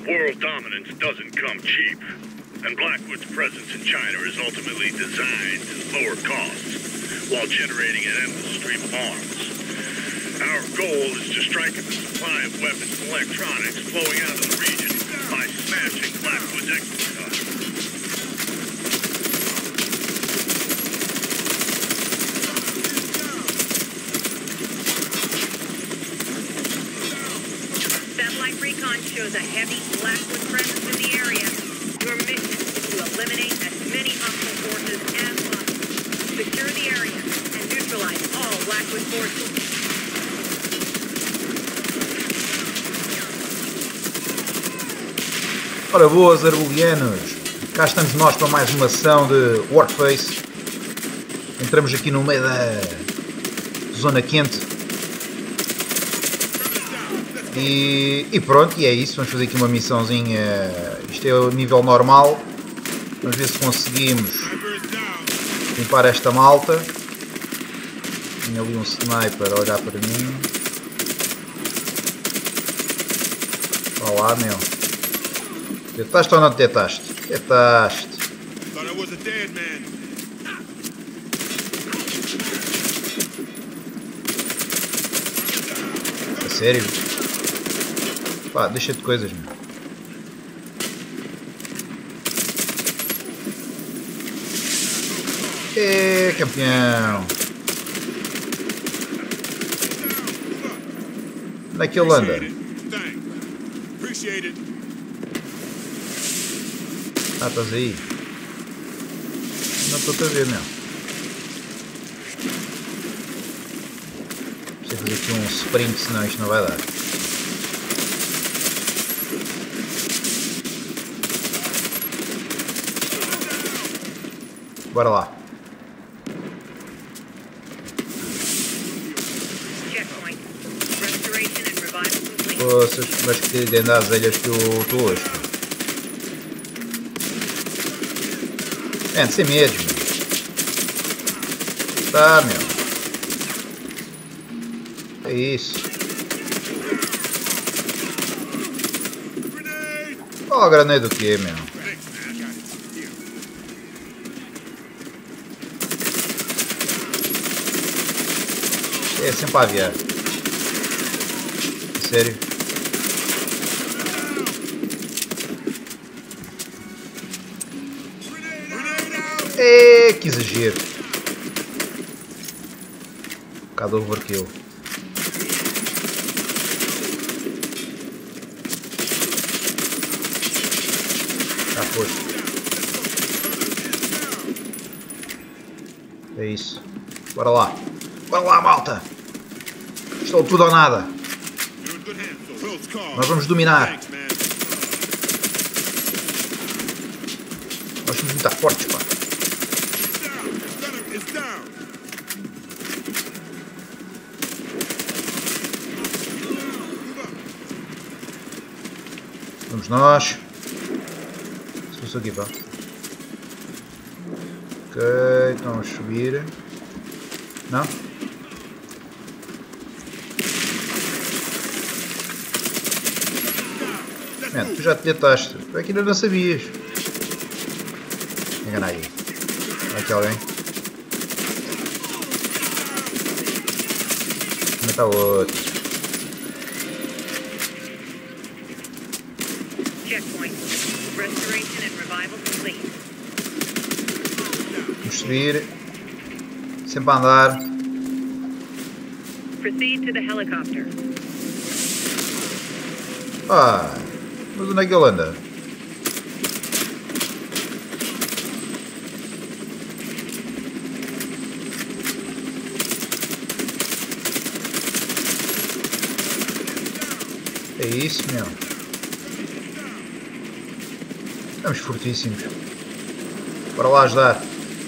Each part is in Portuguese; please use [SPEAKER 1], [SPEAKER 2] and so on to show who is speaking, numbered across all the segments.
[SPEAKER 1] World dominance doesn't come cheap, and Blackwood's presence in China is ultimately designed to lower costs while generating an endless stream of arms. Our goal is to strike at the supply of weapons and electronics flowing out of the region by smashing Blackwood's export hub.
[SPEAKER 2] Satellite recon shows a heavy Blackwood presence in the area. Your mission is to eliminate as many hostile forces as possible. Secure the area and neutralize all Blackwood forces.
[SPEAKER 3] Ora boas, Arbulianos, cá estamos nós para mais uma ação de Warface. Entramos aqui no meio da zona quente e pronto, e é isso. Vamos fazer aqui uma missãozinha. Isto é o nível normal. Vamos ver se conseguimos limpar esta malta. Tinha ali um sniper a olhar para mim. Olha lá, meu. Detestaste ou não detestaste? Detestaste. A sério? Pá, deixa de coisas, meu. Campeão! Onde é que ele anda? Ah, estás aí? Não estou a ver, meu. Preciso fazer aqui um sprint, senão isto não vai dar. Bora lá. Poças, mas que grande azelhas que eu estou hoje. Sem medo, meu. Tá, meu. É isso. Oh, granada do que, meu? É sempre a aviar. Sério? Que exagero. Um bocado overkill. Já foste. É isso. Bora lá. Bora lá, malta. Estou tudo ou nada. Nós vamos dominar. Nós somos muito fortes, pá. Vamos nós. Se fosse aqui, pá. Ok, então vamos subir. Não? Man, tu já te deitaste. Tu é que ainda não sabias. Engana aí. Olha aqui alguém. Mata outro. Vamos subir. Sempre a andar.
[SPEAKER 2] Proceed to the helicopter.
[SPEAKER 3] Ah, mas onde é que ele anda? É isso, meu. Estamos fortíssimos. Bora lá ajudar.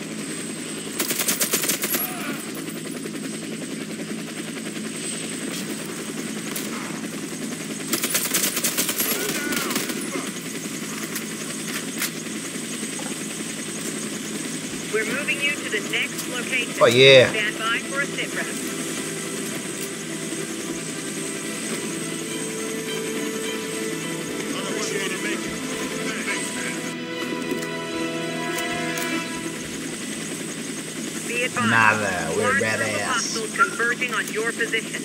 [SPEAKER 2] We're moving you to the next location.
[SPEAKER 3] Oh yeah.
[SPEAKER 2] Stand by for a sit rep.
[SPEAKER 3] Nada, we're
[SPEAKER 2] Large group of
[SPEAKER 3] badass.
[SPEAKER 2] hostiles converging on your position.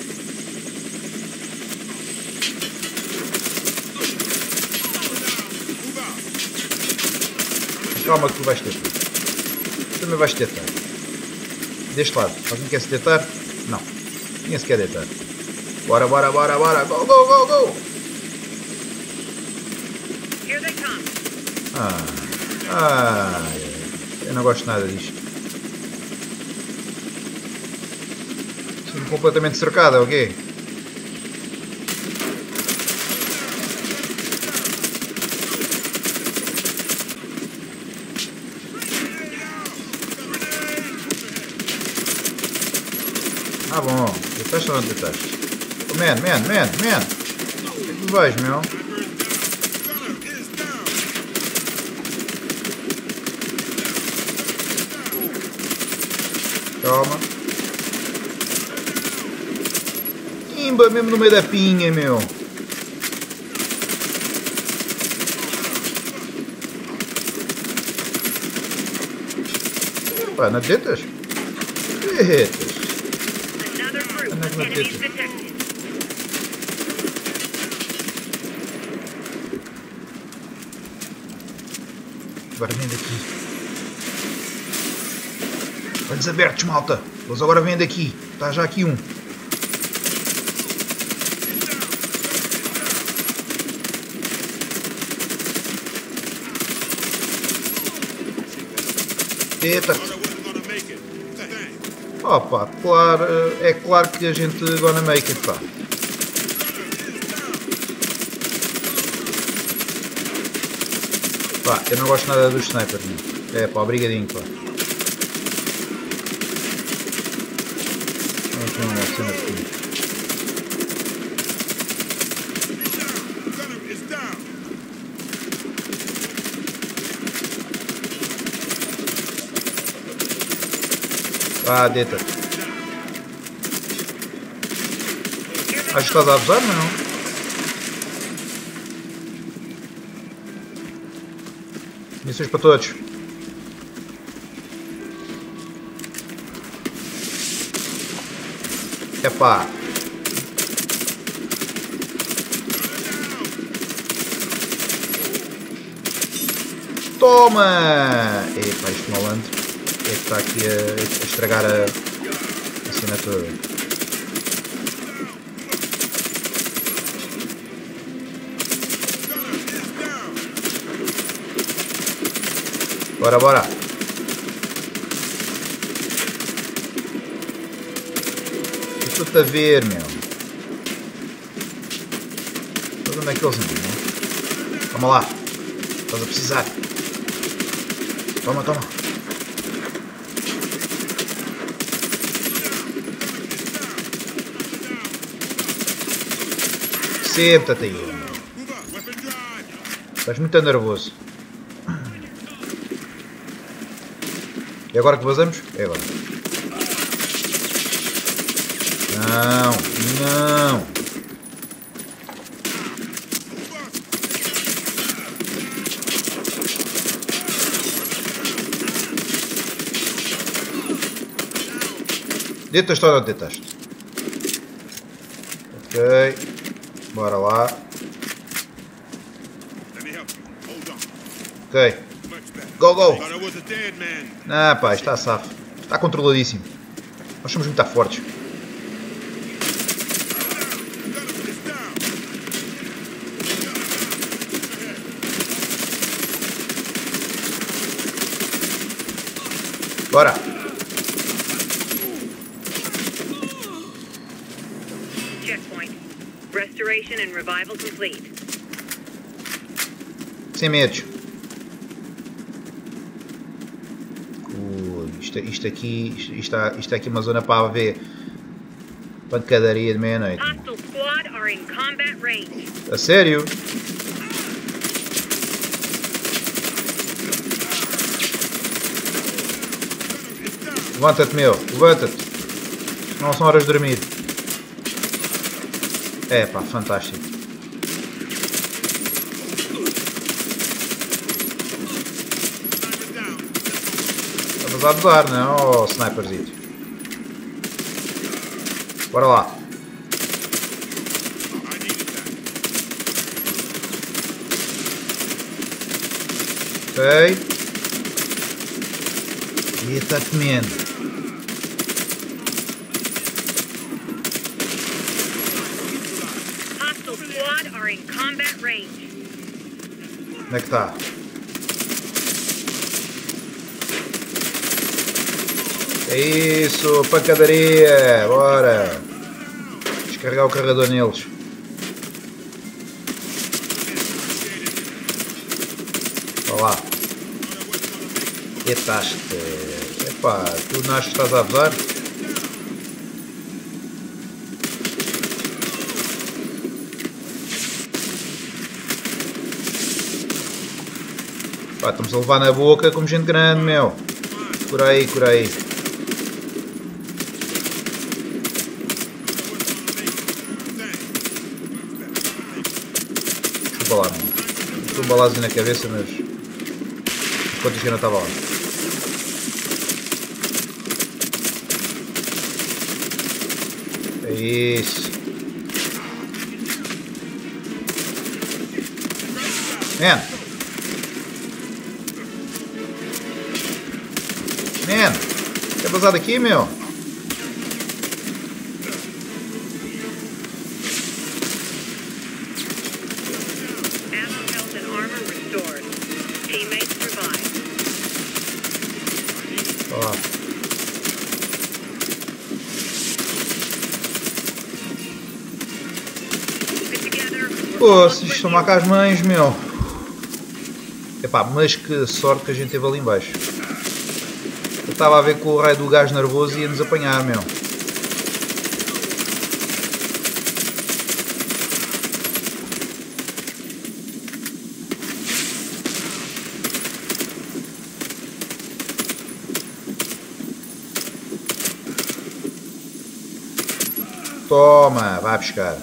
[SPEAKER 3] Calma que tu vais tentar. Tu também vais tentar. Deste lado. Alguém quer se deitar? Não. Ninguém se quer deitar. Bora, bora, bora, bora. Go, go, go, go.
[SPEAKER 2] Here they come.
[SPEAKER 3] Eu não gosto nada disto. Sinto completamente cercada, ok? Ah bom, detaste ou não detaste? Oh, man. O que é que tu vais, meu? Calma. Imba, mesmo no meio da pinha, meu. Pá, não detas? Detas.
[SPEAKER 2] Another group
[SPEAKER 3] I'm not
[SPEAKER 2] of
[SPEAKER 3] gonna
[SPEAKER 2] enemies
[SPEAKER 3] get
[SPEAKER 2] detected.
[SPEAKER 3] Agora vem daqui. Olhos abertos, malta. Eles agora vêm daqui. Está já aqui um. Eita. Opa, claro, é claro que a gente gonna make it, pá. Pá, eu não gosto nada dos snipers, meu. É pá, obrigadinho, pá. Aqui uma cena aqui. Ah, deita. Acho que estás a abusar, não? Missões para todos. Epá. Toma! Epá, este malandro é que está aqui a estragar a cena toda. Bora, bora! Estou-te a ver, meu. Mas onde é que eles andam, não? Toma lá. Estás a precisar. Toma, toma. Senta-te aí. Estás muito nervoso. E agora que vazamos? É agora. Não, não. Deitas-te ou não deitas-te? Ok. Bora lá. Ok. Go, go! Ah, pá, está safo. Está controladíssimo. Nós somos muito fortes. Bora!
[SPEAKER 2] Checkpoint. Restoration and revival complete.
[SPEAKER 3] Sem medos. Isto aqui é uma zona para ver pancadaria de meia-noite.
[SPEAKER 2] Hostile squad are in combat range.
[SPEAKER 3] A sério? Levanta-te, meu. Levanta-te. Não são horas de dormir. É pá, fantástico. Estavas a abusar, não é, oh, sniperzito? Bora lá. Ok. E está comendo.
[SPEAKER 2] Hostile squad are in combat range.
[SPEAKER 3] Onde é que está? É isso, pancadaria! Bora! Descarregar o carregador neles. Olha lá. Etaste. Epá, tu não achas que estás a abusar? Pá, estamos a levar na boca como gente grande, meu. Cura aí, cura aí. Chupa lá, meu. Chupa um balazinho na cabeça, mas... enquanto isto ainda estava lá. É isso. Man! Man! Quer vazar daqui, meu?
[SPEAKER 2] Ammo, health, and armor restored. Teammates revived.
[SPEAKER 3] Olha lá.
[SPEAKER 2] Get together.
[SPEAKER 3] Pô, se isto são cá as mães, meu. Epá, mas que sorte que a gente teve ali em baixo. Eu estava a ver que o raio do gás nervoso ia nos apanhar, meu. Toma, vai buscar.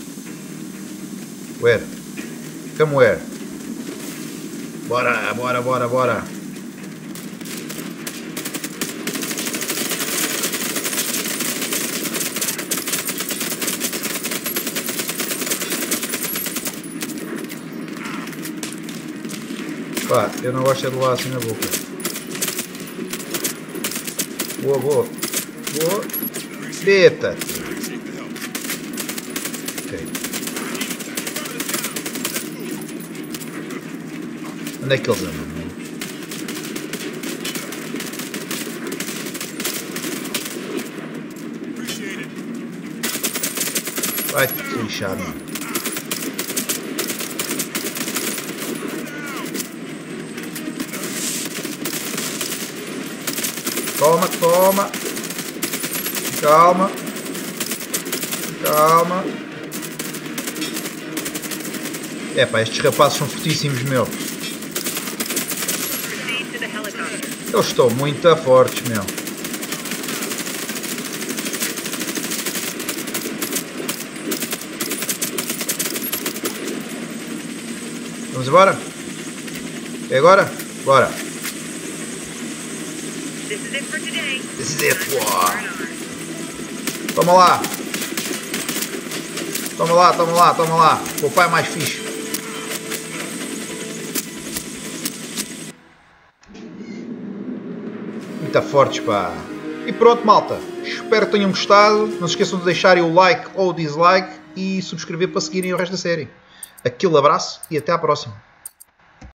[SPEAKER 3] Where? Come where? Bora, bora, bora, bora. Pá, eu não gosto de levar assim na boca. Boa, boa. Boa. Beta. Ok. Onde é que eles andam? Vai te lixar, mano. Toma, toma. Calma. Calma. É pá, estes rapazes são fortíssimos, meu.
[SPEAKER 2] Proceed to the helicopter.
[SPEAKER 3] Eles estão muito fortes, meu. Vamos embora? É agora? Bora.
[SPEAKER 2] This is it for today.
[SPEAKER 3] This is it,
[SPEAKER 2] Time to
[SPEAKER 3] boy.
[SPEAKER 2] turn on.
[SPEAKER 3] Toma lá. Toma lá, toma lá, toma lá. O pai é mais fixe. Muito fortes, pá. E pronto, malta. Espero que tenham gostado. Não se esqueçam de deixarem o like ou o dislike e subscrever para seguirem o resto da série. Aquele abraço e até à próxima.